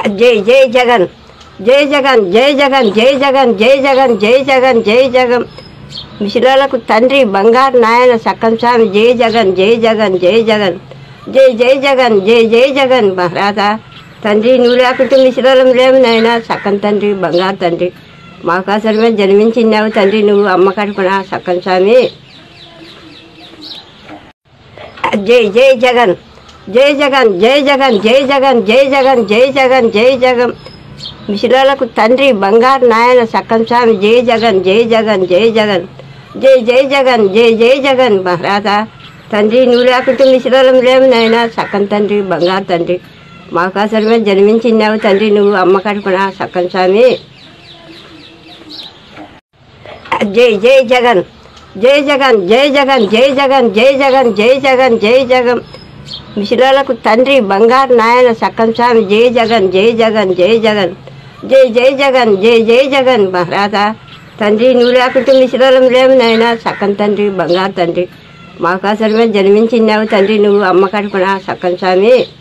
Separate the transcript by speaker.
Speaker 1: జై జై జగన్, జై జగన్, జై జగన్, జై జగన్, జై జగన్, జై జగన్, జై జగన్. మిషిలోలకు తండ్రి బంగారు నాయన సక్కం స్వామి జై జగన్, జై జగన్, జై జగన్, జై జై జగన్, జై జై జగన్. మహారాజా తండ్రి నువ్వు లేకుంటే మిషిలోలం లేవు నాయన. సక్కం తండ్రి బంగారు తండ్రి మాకోసమే జన్మించినావు తండ్రి నువ్వు అమ్మ కడుపున సక్కం స్వామి. జై జై జగన్, జై జగన్, జై జగన్, జై జగన్, జై జగన్, జై జగన్, జై జగన్. మిషిలోలకు తండ్రి బంగారు నాయన సక్కం స్వామి జై జగన్, జై జగన్, జై జగన్, జై జై జగన్, జై జై జగన్. మహారాజా తండ్రి నువ్వు లేకుంటే మిషిలోలం లేవు నాయన. సక్కం తండ్రి బంగారు తండ్రి మాకోసమే జన్మించినావు తండ్రి నువ్వు అమ్మ కడుపున సక్కం స్వామి. జై జై జగన్, జై జగన్, జై జగన్, జై జగన్, జై జగన్, జై జగన్, జై జగన్. మిషిలోలకు తండ్రి బంగారు నాయన సక్కం స్వామి జై జగన్, జై జగన్, జై జగన్, జై జై జగన్, జై జై జగన్. మహారాజా తండ్రి నువ్వు లేకుంటే మిషిలోలం లేవు నాయన. సక్కం తండ్రి బంగారు తండ్రి మాకోసమే జన్మించినావు తండ్రి నువ్వు అమ్మ కడుపున సక్కం స్వామి.